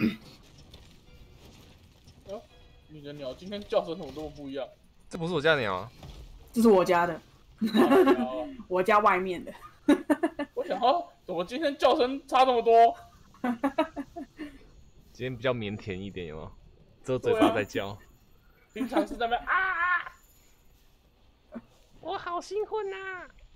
哦，你的鸟今天叫声怎么这么不一样？ 这不是我家的鸟啊！ 这是我家的，我家外面的。 我想说，怎么今天叫声差这么多？ 今天比较腼腆一点，有没有？只有嘴巴在叫。 平常是在那边啊， 我好兴奋呐！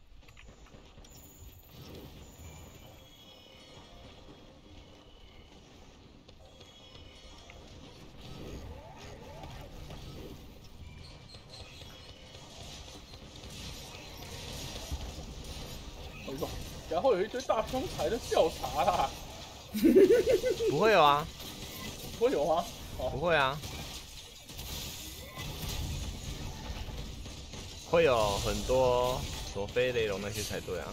哎呦，然后有一堆大凶材的调查啦， 不会有啊， 会有吗？ 不会啊，会有很多什么飞雷龙那些才对啊。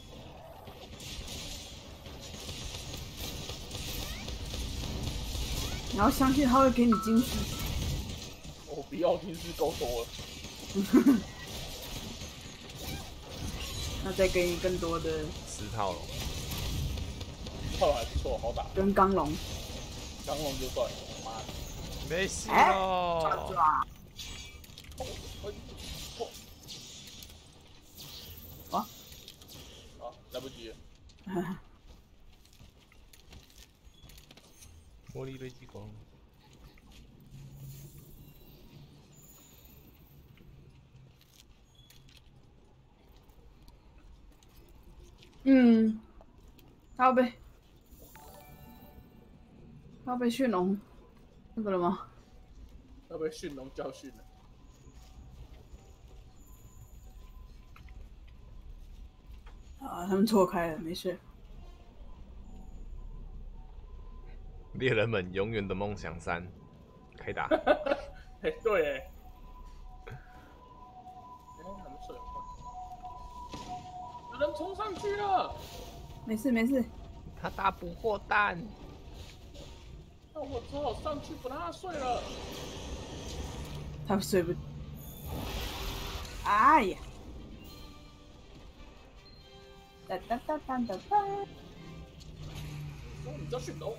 你要相信他会给你惊喜。 我不要听是够多了。 那再给你更多的 10套龙， 套还不错，好打。 跟钢龙。 钢龙就算了，妈的， 没事抓哦。 抓。 啊，来不及了。 魔力堆积光。 他要被驯龙那个了吗？ 要被驯龙教训了。 啊，他们错开了，没事。 猎人们永远的梦想3，开打。 哎，对，哎，还没睡，有人冲上去了。 没事没事。 他打捕获蛋。 那我只好上去不让他睡了。 他睡不。哎呀！哒哒哒哒哒哒。 哦，你叫驯龙。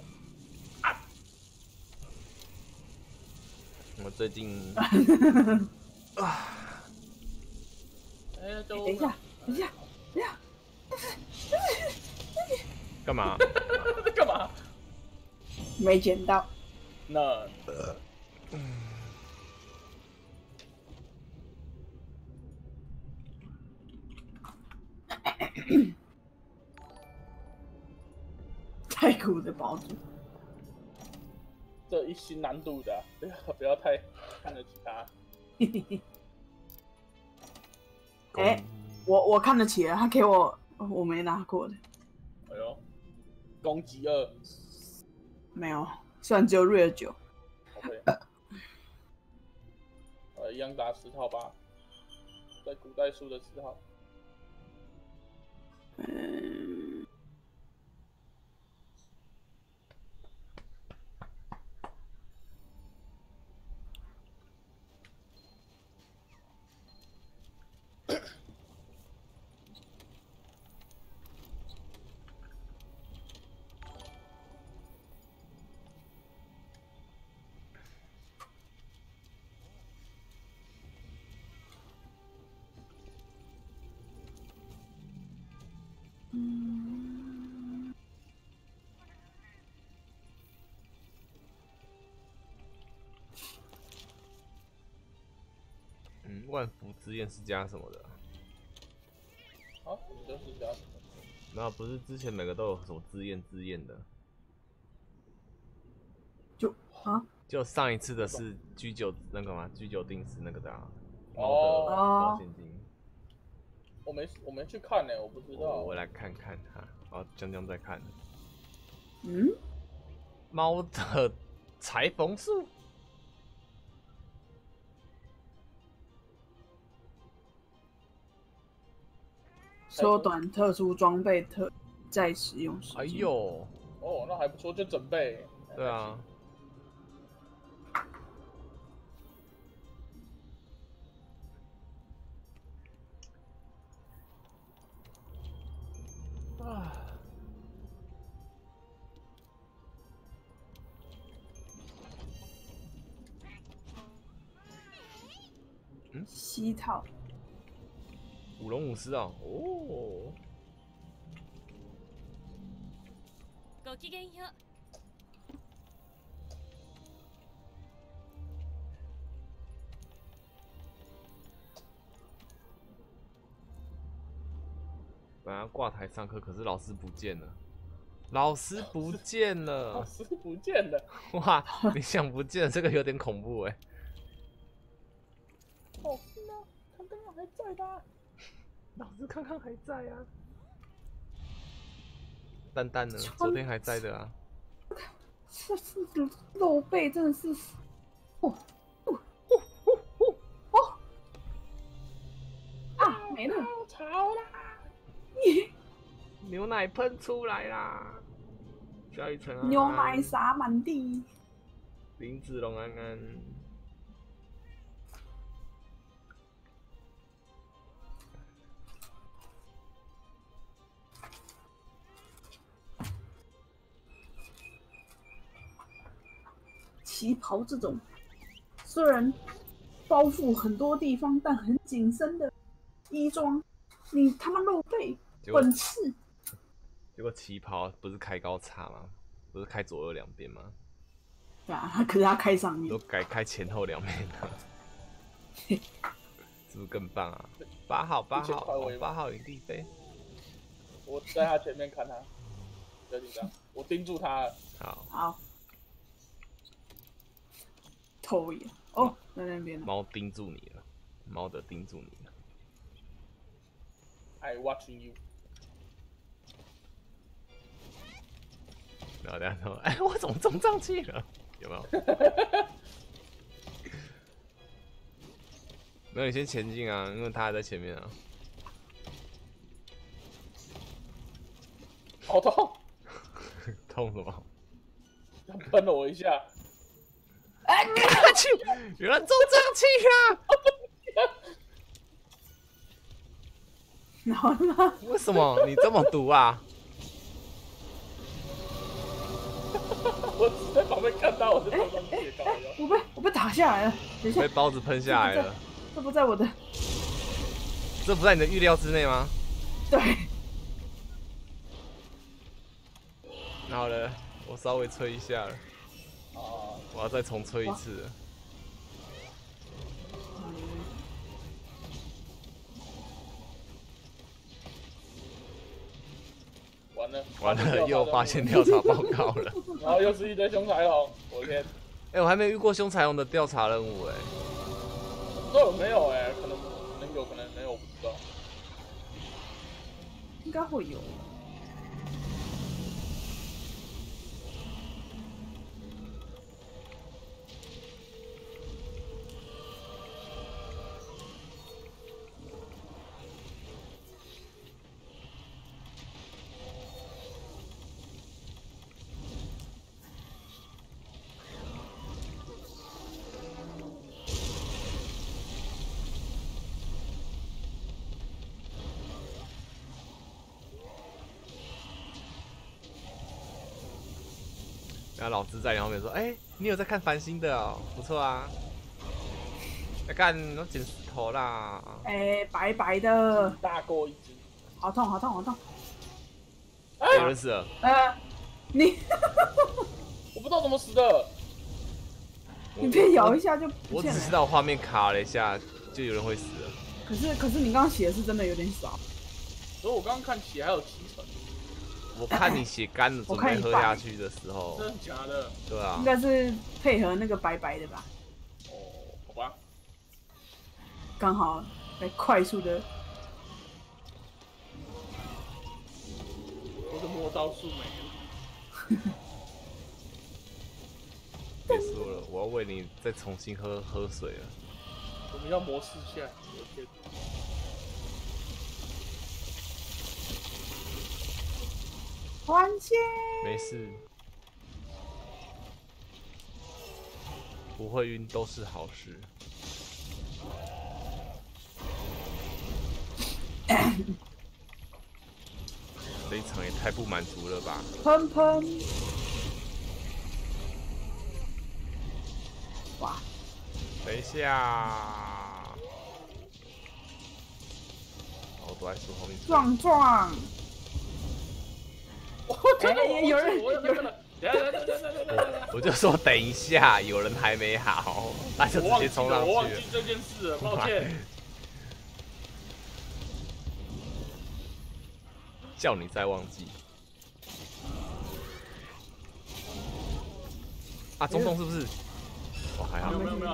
我最近哎， 等一下，等一下，等一下。 干嘛？ 在干嘛？ 没捡到。 那太苦的宝珠。 这一新难度的，不要太看得起他。 哎，我看得起了，他给我没拿过的。 哎呦，攻击2， 没有，虽然只有瑞尔9。 OK，一样打10套吧，在古代输的10套。 万福之焰是加什么的？ 啊，你就是加什么？ 那不是之前每个都有什么之焰的？就上一次的是G9那个吗？G9定时那个的啊。猫的保险金。 我没去看呢，我不知道。 我来看看哈，哦，江在看。猫的裁缝术。 缩短特殊装备再使用时间。 哎呦， 哦，那还不错，就准备。 对啊。 西套。 舞龙舞狮哦，哦。 ごきげんよう。 本来要挂台上课，可是老师不见了。老师不见了， 老师不见了。 哇，你想不见这个有点恐怖哎。 老师呢？他刚刚还在的。 老师刚刚还在啊。蛋蛋呢？昨天还在的啊。 这是露背，真的是，啊，没了， 吵啦！ 牛奶喷出来啦！萧雨辰啊， 牛奶洒满地。 林子龙安安。 旗袍这种虽然包覆很多地方，但很紧身的衣装，你他妈露背，本次。 结果旗袍不是开高叉吗？不是开左右两边吗？ 对啊，可是他开上面， 都改开前后两边了，是不是更棒啊？8号，8号营地飞。 我在他前面看他，不要紧张，我盯住他了。 好。偷眼哦，在那边呢。 猫盯住你了，猫的盯住你了。 I watching you。 然后大家说：“哎，我怎么中上去了？有没有？”没有，你先前进啊，因为他还在前面啊。 好痛！ 痛什么？ 他喷了我一下。 哎， 我去！有人中上去了！ 然后呢？ 为什么你这么毒啊？ 我只在旁边看到，我就冲上去搞了。 我被打下来了，等一下。 被包子喷下来了。 这不在我的。 这不在你的预料之内吗？ 对。 然后呢，我稍微吹一下了。我要再重吹一次了。完了，又发现调查报告了。 然后又是一堆凶彩虹，我的天！ 哎，我还没遇过凶彩虹的调查任务哎。 不知道有没有哎，可能有，可能没有，我不知道。 应该会有。 然后老师在你后面说：“哎，你有在看繁星的哦，不错啊。来干，我捡石头啦。 哎，白白的， 大过一只， 好痛，好痛，好痛！ 有人死了。 你， 我不知道怎么死的。 你被咬一下就不我见了。 只知道画面卡了一下，就有人会死了。 可是你刚刚写的是真的有点少。 所以我刚刚看血还有7成。 我看你血干了，准备喝下去的时候， 真的假的？ 对啊， 应该是配合那个白白的吧。 哦，好吧。 刚好来快速的。 我的魔刀术没了。 别说了，我要为你再重新喝水了。 我们要模式下，我的天。 还钱。 没事，不会晕都是好事。这一场也太不满足了吧！ 喷喷。哇！ 等一下， 我躲在树后面。 壮壮。有人， 我就说等一下，有人还没好，他就直接冲上去了。 我忘记这件事了，抱歉。 叫你再忘记。啊，中洞是不是？哦，还好。 没有。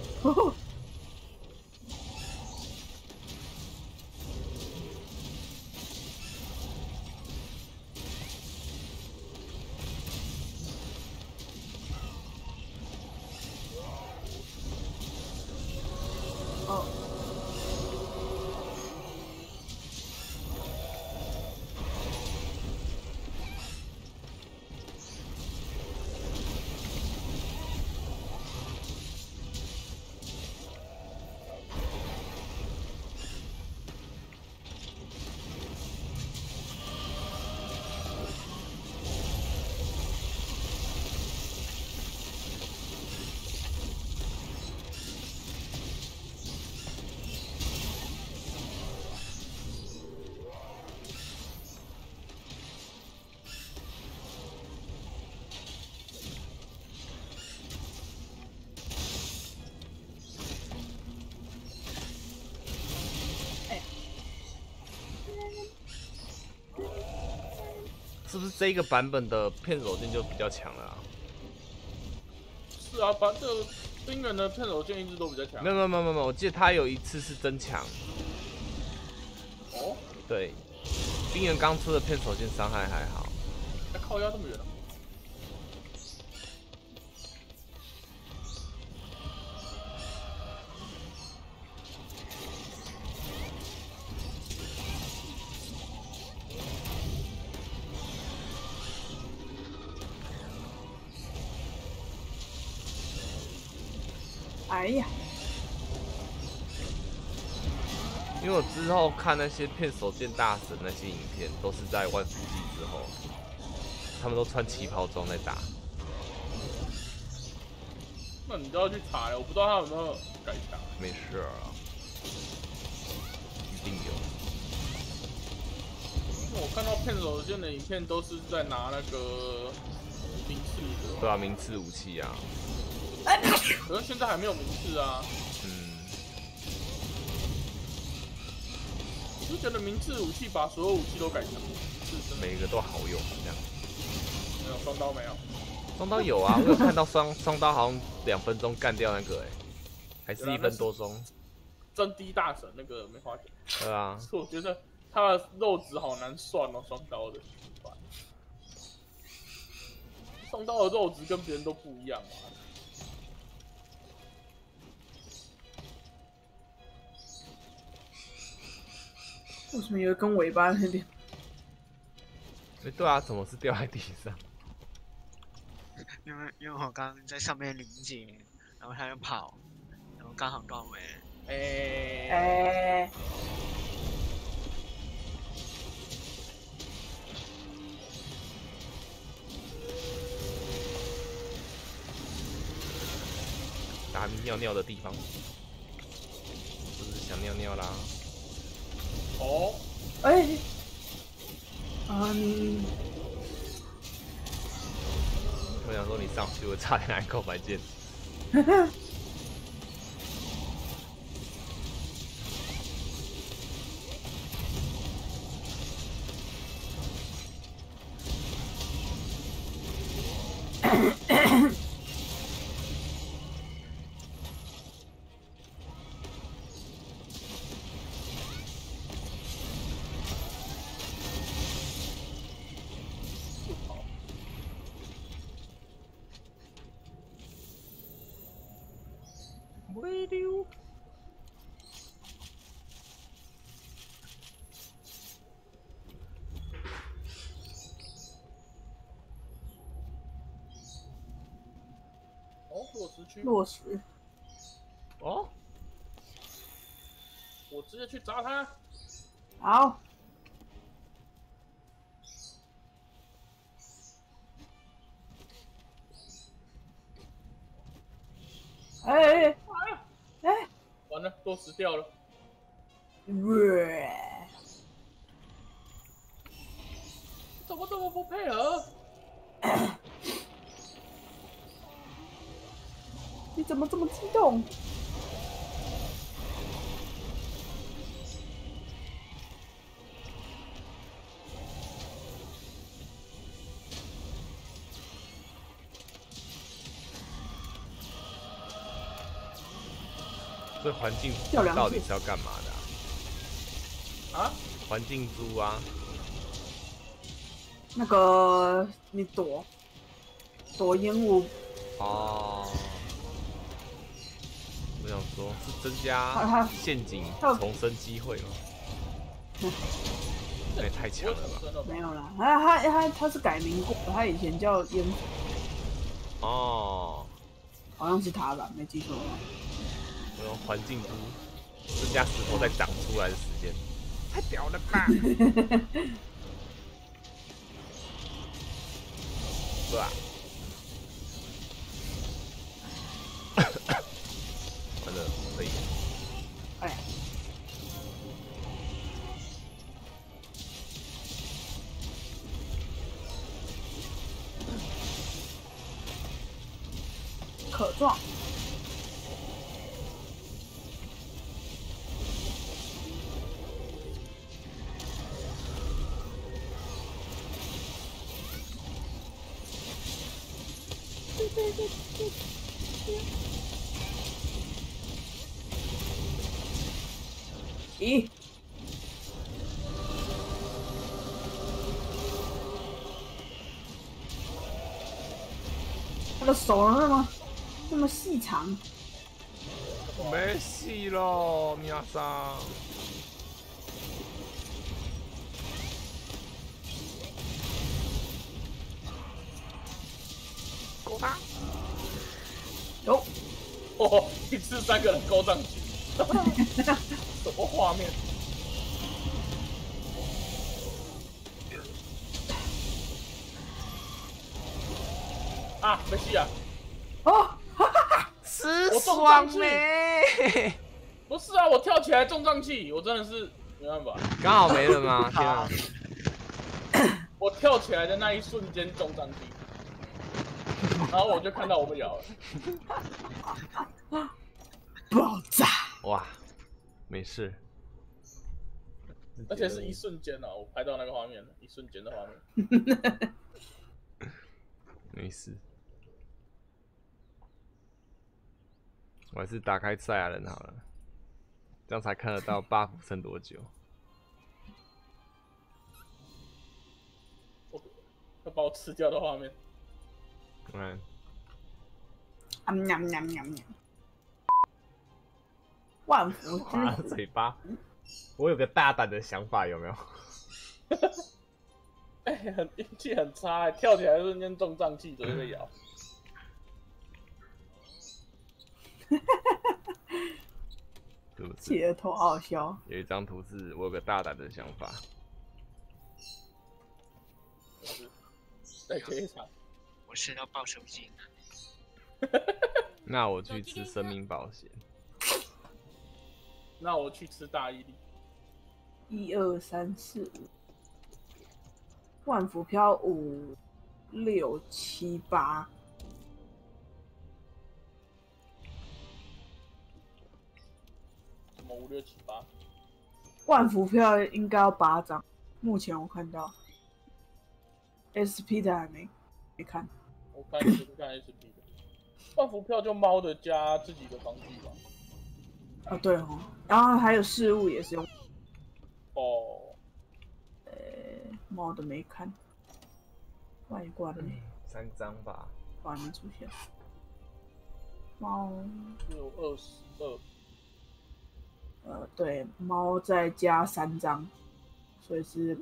是不是这一个版本的片手剑就比较强了啊？ 是啊，把这个冰人的片手剑一直都比较强。 没有，我记得他有一次是增强。 哦， 对，冰人刚出的片手剑伤害还好。 靠腰这么远啊？ 哎呀， 因为我之后看那些片手剑大神那些影片，都是在万福季之后，他们都穿旗袍装在打。 那你就要去查了，我不知道他有没有改强。 没事啊，一定有。 我看到片手剑的影片都是在拿那个名次的。 对啊，名次武器啊。 可是现在还没有名次啊。我就觉得名次武器把所有武器都改强， 每一个都好用，这样。 没有双刀没有。 双刀有啊，我有看到双刀好像2分钟干掉那个还是1分多钟。 真低大神那个没花钱。 对啊。 是我觉得他的肉质好难算哦，双刀的。双刀的肉质跟别人都不一样嘛。 为什么有一根尾巴在那边？ 对啊，怎么是掉在地上？ 因为我刚刚在上面临界，然后他就跑，然后刚好撞没。 打你尿尿的地方，是不是想尿尿啦？ 哦， 你， 我想说你上去，我差点按空白键。微溜。 哦，落石区。 落石。 哦。 我直接去砸他。 好。 完了，落石掉了。 怎么这么不配合？ 你怎么这么激动？ 这环境掉两次到底是要干嘛的啊？ 环境猪啊， 那个你躲烟雾， 哦，我想说，是增它加陷阱它重生机会吗？那也太强了吧！ 真的吧没有啦，它是改名过，它以前叫烟火， 哦， 好像是它吧，没记错的话。 我用环境猪增加石头再长出来的时间，太屌了吧！对吧？完了，可以。 哎呀，可撞。咦？他的手那么细长， 没戏喽，米亚桑。勾他！ 有哦，一次3个人勾上去，什么画面？啊，没戏啊！ 哦， 吃我中爽上去没？ 不是啊，我跳起来中上气，我真的是没办法。 刚好没了吗？天啊！ 我跳起来的那一瞬间中上气，然后我就看到我被咬了。 爆炸！ 哇，没事。 而且是一瞬间啊，我拍到那个画面了，一瞬间的画面。 没事。我还是打开赛亚人好了，这样才看得到 buff 剩多久。 要把我吃掉的画面。 嗯， 万福花之嘴巴。我有个大胆的想法，有没有？ 哎、运气很差、欸，跳起来瞬间中胀气，直接被咬。 是不企是？ 鹅头好笑。 有一张图是我有个大胆的想法。 再接一场。 我吃到报酬金。 那我去吃生命保险。 那我去吃大伊利。 1、2、3、4、5，万福飘5、6、7、8， 什么5、6、7、8？ 万福票应该要8张，目前我看到 SP 的还没看。 我看SP 的。万福票就猫的加自己的防具吧。 啊，对哦，然后还有事物也是用， 哦， 猫的没看，外观呢？ 3张吧。 还没出现。猫， 6、22。 对，猫再加3张，所以是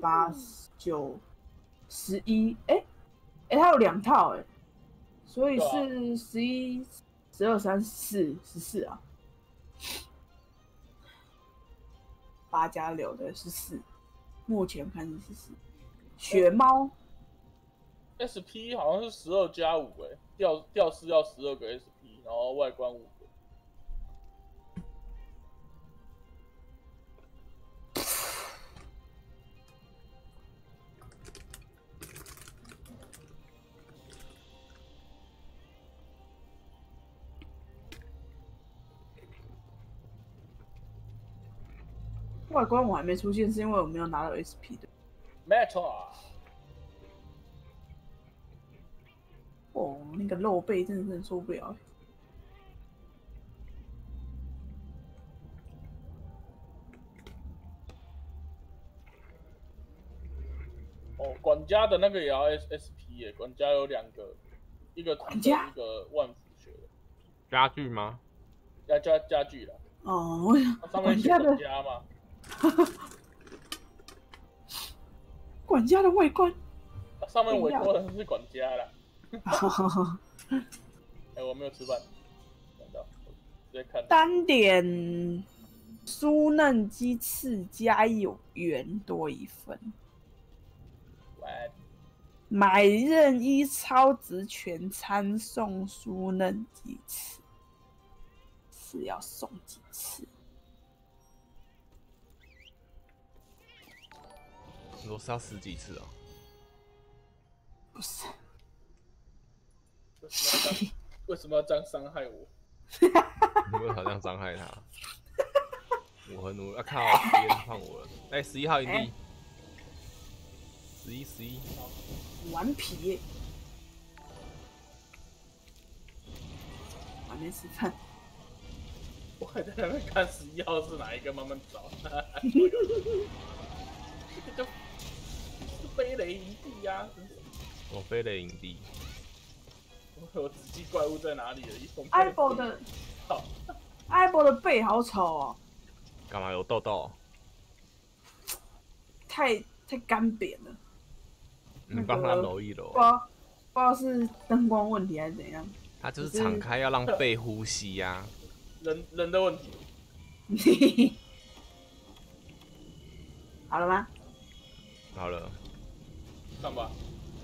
8、9、11。它有2套所以是11、12、13、14啊。8加6的14，目前看是14。雪猫 SP 好像是12加5吊饰要12个 SP， 然后外观5个。 外观我还没出现，是因为我没有拿到 SP 的。 没错。 哦，那个露背真的受不了。 哦，管家的那个也要 SP 耶，管家有2个，一个管家一个万福学的， 家具吗？ 家具啦。 哦，我它上面写管家嘛。 管家的外观。 上面委托人是管家啦。我没有吃饭，看到直接看。 单点酥嫩鸡翅加1多1分。买任意超值全餐送酥嫩鸡翅，是要送几次？ 你说是要10几次哦？ 不是。 为什么要这样伤害我？ 你为什么这样伤害他？我很努力，靠，别人换我了。11号营地，11。 顽皮耶！还没吃饭。 我还在那边看11号是哪一个，慢慢找。这个就是飞雷营地呀！ 我飞雷营地。 我只记怪物在哪里了。 艾博的背好丑哦。 干嘛有痘痘？ 太干扁了。 你帮他揉一揉。 不知道是灯光问题还是怎样。 他就是敞开要让肺呼吸呀。 人的问题。 好了吗？ 好了。 上吧。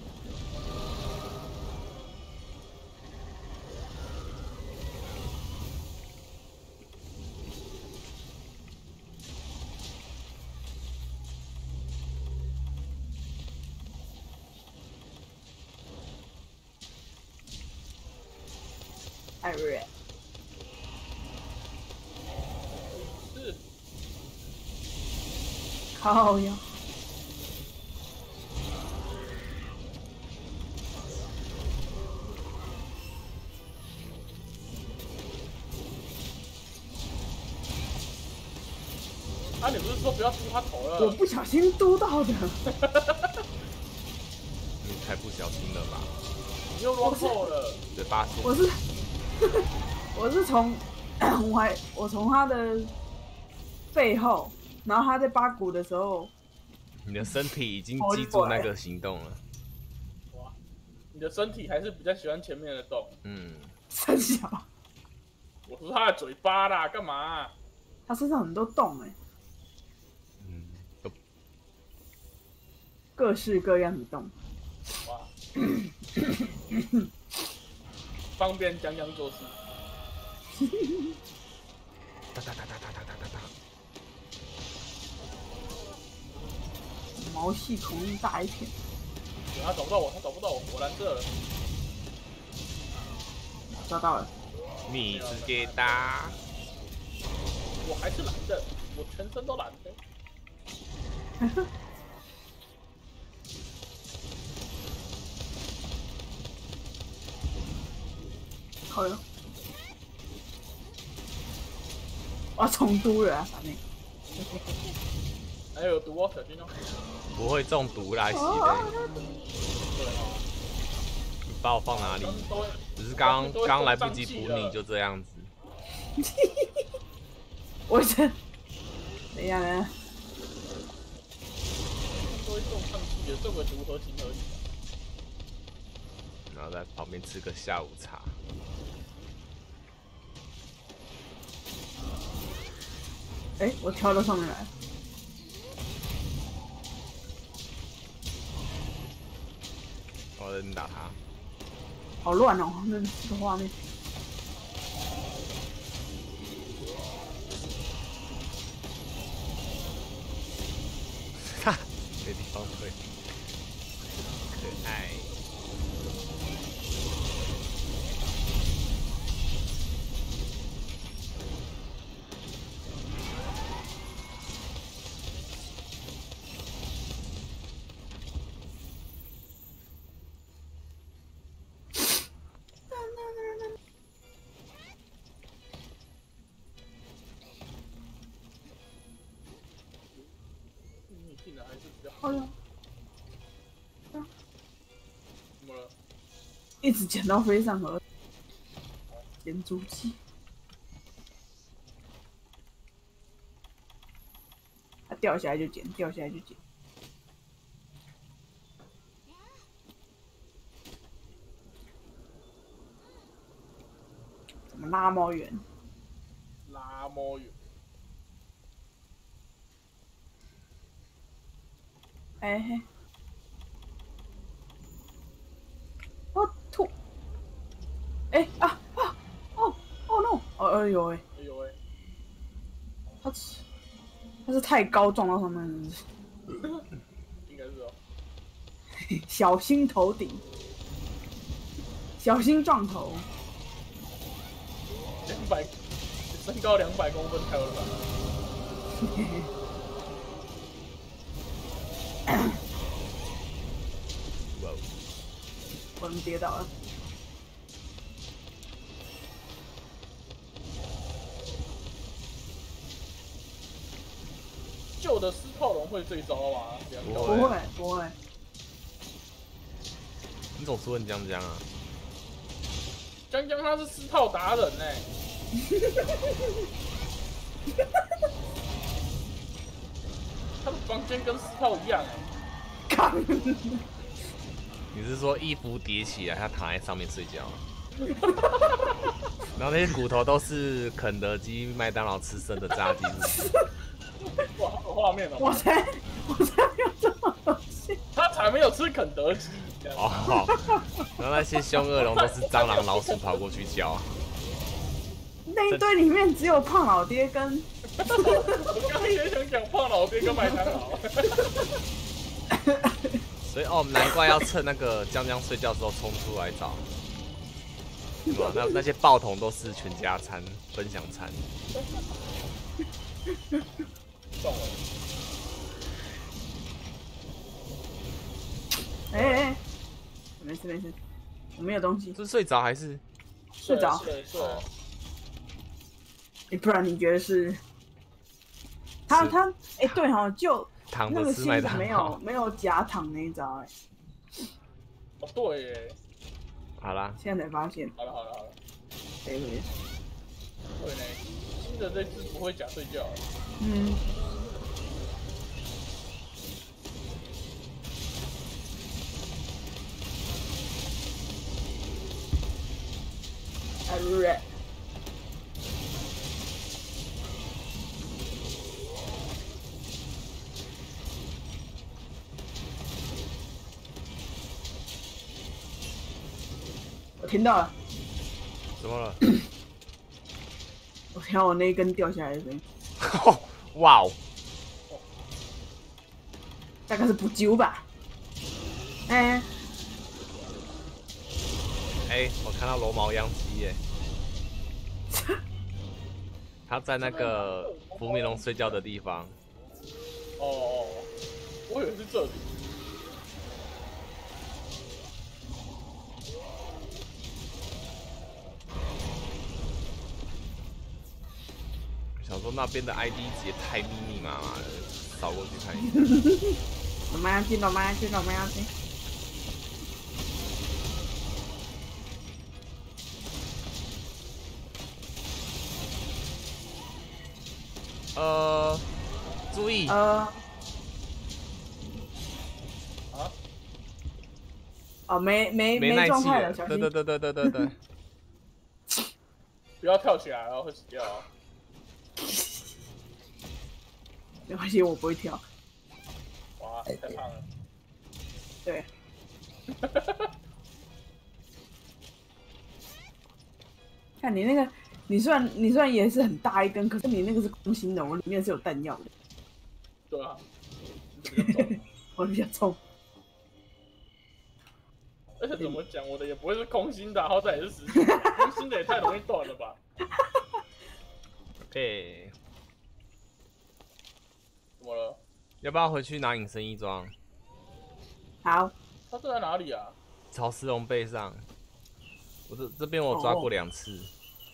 艾瑞。 是。 靠呀！ 你不是说不要嘟他头了？ 我不小心嘟到的。 你太不小心了吧？ 你又乱扣了。 嘴巴说。 我是从我从他的背后，然后他在扒骨的时候， 你的身体已经记住那个行动了。 哇，你的身体还是比较喜欢前面的洞。 真小。 我说他的嘴巴啦，干嘛？ 他身上很多洞各式各样的洞。 哇，方便将将做事。 哒。 毛细孔大一片。 他找不到我，我蓝色了。 抓到了。 你直接打。 我还是蓝的，我全身都蓝的。 好哟。我要重读了啊，反正。 还有毒哦，小心哦。 不会中毒啦，西嘞。你把我放哪里？只是刚来不及补你，就这样子。 我等一下呢。 都会中上气的，中个毒合情合理。 然后在旁边吃个下午茶。 我跳到上面来。 我在打他。 好乱哦，那个画面。 哈，没地方退，可爱。 一直捡到飞上河，捡主机。它掉下来就捡，掉下来就捡。怎么拉猫远？ 拉猫远， 哎嘿，我吐！哎啊啊！哦哦 no！哎呦喂， 哎呦喂， 它是太高撞到上面了， 应该是哦。 小心头顶，小心撞头。 200，身高200公分才有了吧？ 哇哦， 我们跌倒了。 旧的狮炮龙会最糟吗？ 不会不会， 你总是问江江啊？ 江江他是狮炮达人呢、他的房间跟狮炮一样哎、 看， 你是说衣服叠起来，他躺在上面睡觉？然后那些骨头都是肯德基、麦当劳吃剩的炸鸡，是不是？ 哇，有画面了吗？ 我才没有这么恶心。 他才没有吃肯德基。 哦，然后那些凶恶龙都是蟑螂、老鼠跑过去叫。 那一堆里面只有胖老爹跟我刚刚也想讲胖老爹跟麦当劳。 所以哦，难怪要趁那个江江睡觉的时候冲出来找。对吧？那些爆桶都是全家餐、分享餐。 中了。 哎，没事没事，我没有东西， 是睡着还是？ 睡着。 睡了。 不然你觉得是？他对哈，就躺那个新着吃麦当的劳。 没有假躺那一招哎， 哦，对耶。 好啦， 现在才发现。 好了。 对对。 对呢，新的这只不会假睡觉。 嗯。我听到了， 怎么了？ 我听到我那一根掉下来的声音， 哇哦！ 大概是补救吧。哎， 我看到罗毛央鸡耶，他在那个福米龙睡觉的地方。 哦，我以为是这里。 想说那边的 ID 也太密密麻麻了，扫过去看一下。 我们要进。 注意。没耐气状态了， 了。 小心。 对。 不要跳起来哦，会死掉哦。 没关系，我不会跳。 哇，太胖了。 对。看你那个，你虽然也是很大一根，可是你那个是空心的，我里面是有弹药的。 对啊。 我比较重。 而且怎么讲，我的也不会是空心的，好歹也是实心的，空心的也太容易断了吧。 OK。 怎么了？ 要不要回去拿隐身衣装？ 好。 他这在哪里啊？ 朝石龙背上。我这边我抓过2次。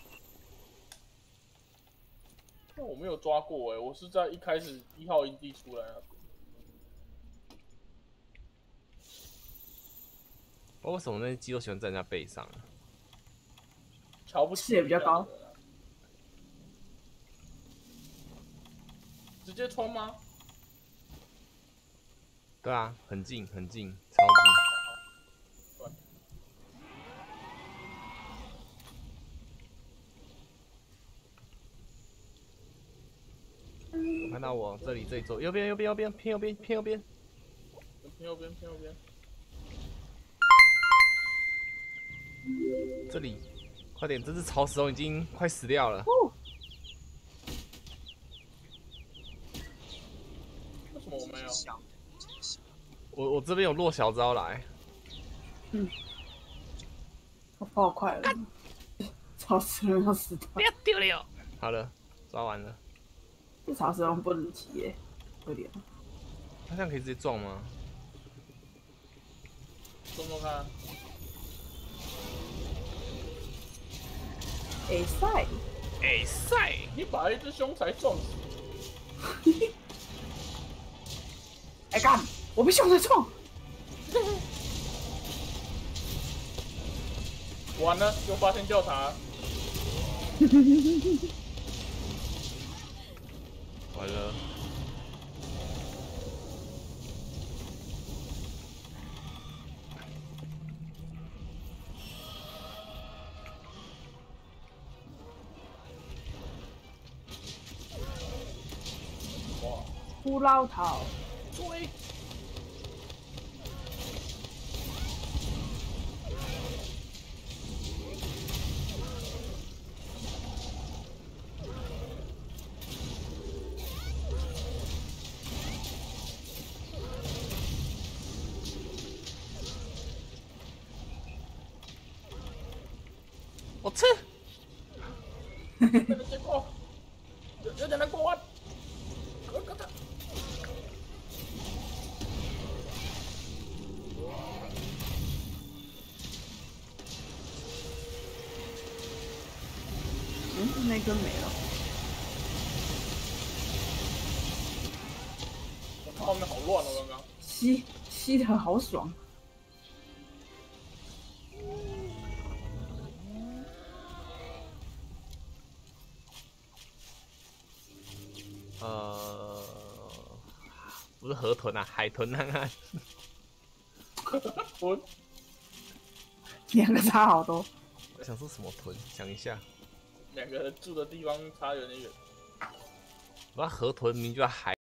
那我没有抓过哎，我是在一开始1号营地出来那边。 为什么那些鸡都喜欢在人家背上？ 瞧不起视野比较高， 直接冲吗？ 对啊，很近很近，超近。有看到我这里左右边偏右边偏右边。 偏右边，偏右边。 这里，快点！这只草食龙已经快死掉了。 为什么我没有？ 小我这边有落小招来， 我跑好快了，草食人要死掉。 不要丢了。好了，抓完了。 这草食龙不能骑耶，可怜。 他这样可以直接撞吗？ 摸摸看。 哎塞， 哎塞！ 你把一只凶材撞死。 哎干！我被凶材撞。 完了，又发现调查。 完了。 哇， 骷髅头， 追！ 我吃。 结果有点难过关。 那根没了。 我后面好乱哦，刚刚。 吸的好爽。 不是河豚啊，海豚啊。 我两个差好多。 我想说什么豚？想一下， 两个人住的地方差有点远。 我河豚名就叫海。